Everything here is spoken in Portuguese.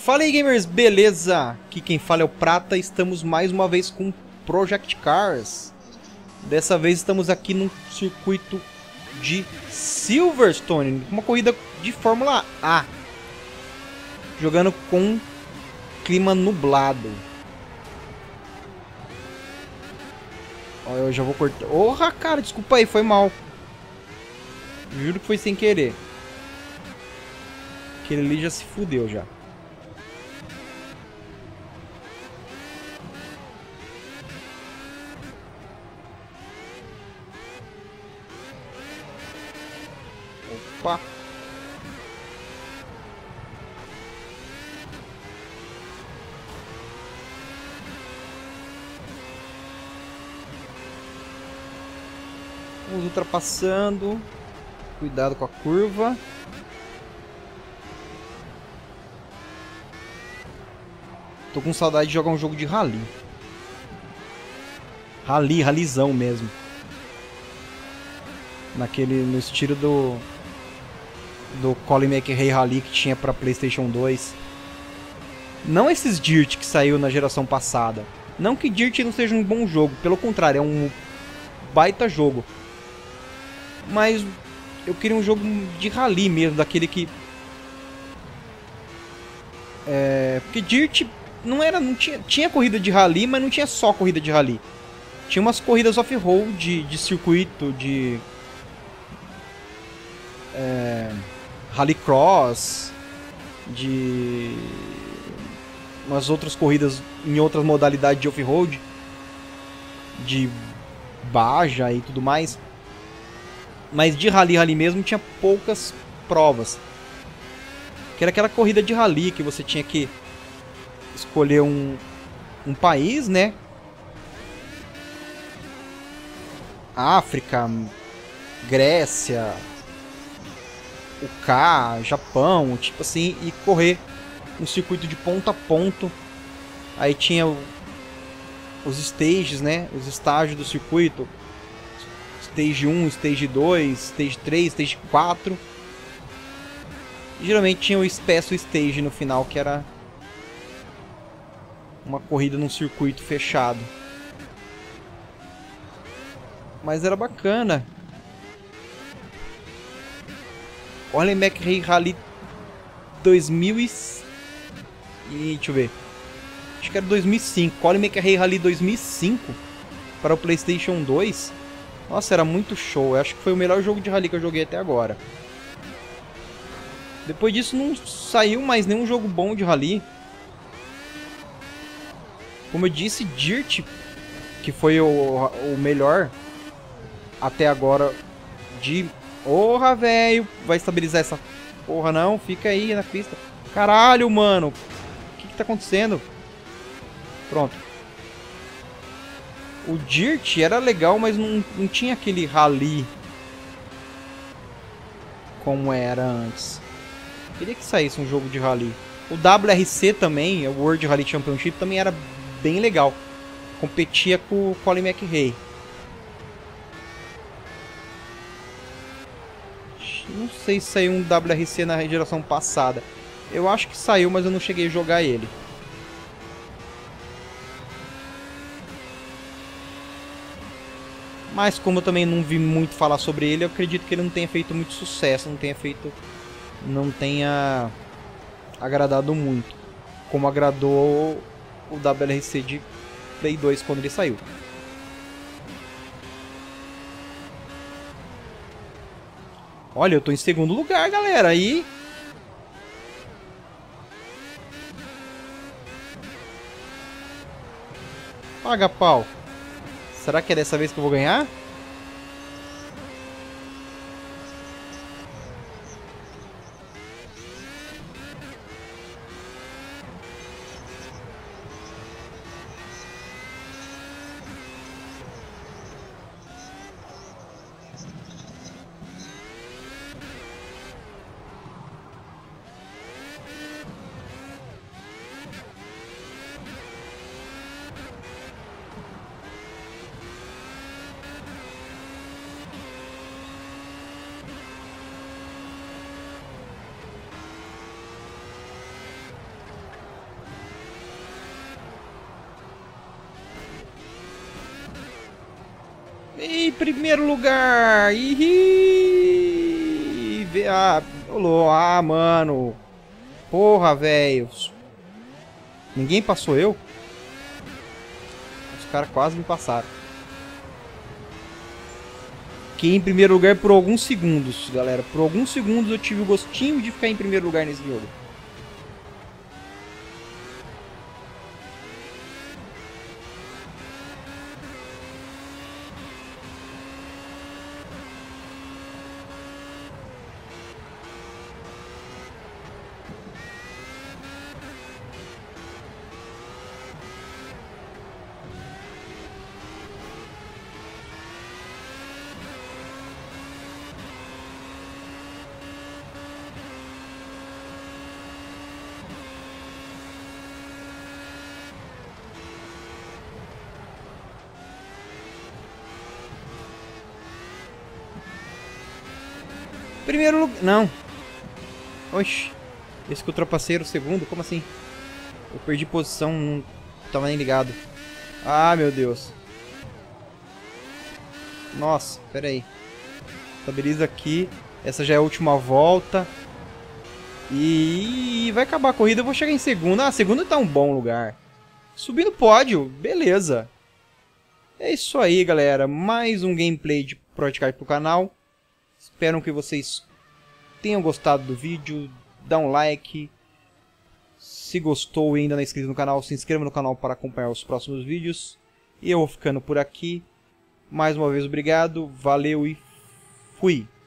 Fala aí, gamers, beleza? Aqui quem fala é o Prata, estamos mais uma vez com Project Cars. Dessa vez estamos aqui num circuito de Silverstone, uma corrida de Fórmula A. Jogando com clima nublado. Ó, eu já vou cortar. Porra, cara, desculpa aí, foi mal. Juro que foi sem querer. Aquele ali já se fudeu já. Opa. Vamos ultrapassando. Cuidado com a curva. Tô com saudade de jogar um jogo de rally. Rallyzão mesmo. No estilo do Colin McRae Rally que tinha pra PlayStation 2. Não esses Dirt que saiu na geração passada. Não que Dirt não seja um bom jogo, pelo contrário, é um baita jogo. Mas eu queria um jogo de rally mesmo, daquele que... porque Dirt não tinha corrida de rally, mas não tinha só corrida de rally. Tinha umas corridas off-road, de circuito, de... Rallycross, de umas outras corridas em outras modalidades de off-road, de Baja e tudo mais. Mas de rally mesmo tinha poucas provas. Que era aquela corrida de rally que você tinha que escolher um país, né? África, Grécia, UK, Japão, tipo assim, e correr um circuito de ponto a ponto. Aí tinha os stages, né? Os estágios do circuito. Stage 1, Stage 2, Stage 3, Stage 4. E geralmente tinha o Special Stage no final, que era uma corrida num circuito fechado. Mas era bacana. Colin McRae Rally 2000 e... deixa eu ver. Acho que era 2005. Colin McRae Rally 2005 para o PlayStation 2. Nossa, era muito show. Eu acho que foi o melhor jogo de rally que eu joguei até agora. Depois disso não saiu mais nenhum jogo bom de rally. Como eu disse, Dirt, que foi o melhor até agora de... Porra, velho. Vai estabilizar essa porra não? Fica aí na pista. Caralho, mano. O que tá acontecendo? Pronto. O Dirt era legal, mas não tinha aquele rally como era antes. Queria que saísse um jogo de rally. O WRC também, o World Rally Championship, também era bem legal. Competia com o Colin McRae. Não sei se saiu um WRC na geração passada. Eu acho que saiu, mas eu não cheguei a jogar ele. Mas como eu também não vi muito falar sobre ele, eu acredito que ele não tenha feito muito sucesso, não tenha agradado muito, como agradou o WRC de Play 2 quando ele saiu. Olha, eu tô em segundo lugar, galera, aí... Paga pau. Será que é dessa vez que eu vou ganhar? primeiro lugar! Ih! Ah, mano! Porra, velho! Ninguém passou eu? Os caras quase me passaram. Fiquei em primeiro lugar por alguns segundos, galera. Por alguns segundos eu tive o gostinho de ficar em primeiro lugar nesse jogo. Primeiro lugar... Não. Oxi. Esse que eu ultrapassei era o segundo? Como assim? Eu perdi posição, não tava nem ligado. Ah, meu Deus. Nossa, pera aí. Estabiliza aqui. Essa já é a última volta. E vai acabar a corrida, eu vou chegar em segundo. Ah, segundo tá um bom lugar. Subir no pódio, beleza. É isso aí, galera. Mais um gameplay de Project pro canal. Espero que vocês tenham gostado do vídeo. Dá um like. Se gostou e ainda não é inscrito no canal, se inscreva no canal para acompanhar os próximos vídeos. E eu vou ficando por aqui. Mais uma vez, obrigado. Valeu e fui.